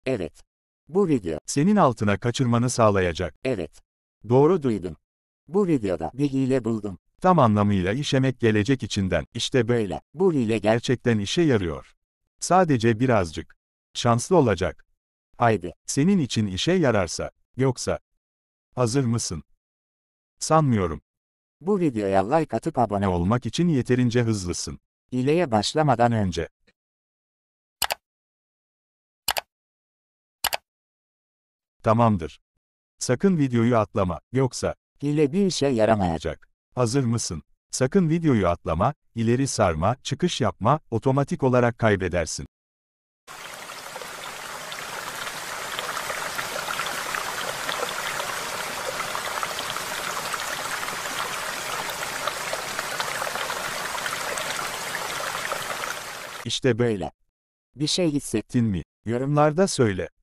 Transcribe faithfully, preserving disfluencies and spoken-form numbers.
Evet. Bu video. Senin altına kaçırmanı sağlayacak. Evet. Doğru duydun. Bu videoda bir hile buldum. Tam anlamıyla iş emek gelecek içinden. İşte böyle. Böyle. Bu hile gel. Gerçekten işe yarıyor. Sadece birazcık. Şanslı olacak. Haydi. Senin için işe yararsa. Yoksa. Hazır mısın? Sanmıyorum. Bu videoya like atıp abone Ne ol. olmak için yeterince hızlısın. Hileye başlamadan önce. Önce. Tamamdır. Sakın videoyu atlama. Yoksa. Hile bir işe yaramayacak. Olacak. Hazır mısın? Sakın videoyu atlama, ileri sarma, çıkış yapma, otomatik olarak kaybedersin. İşte böyle. Bir şey hissettin Ettin mi? Yorumlarda söyle.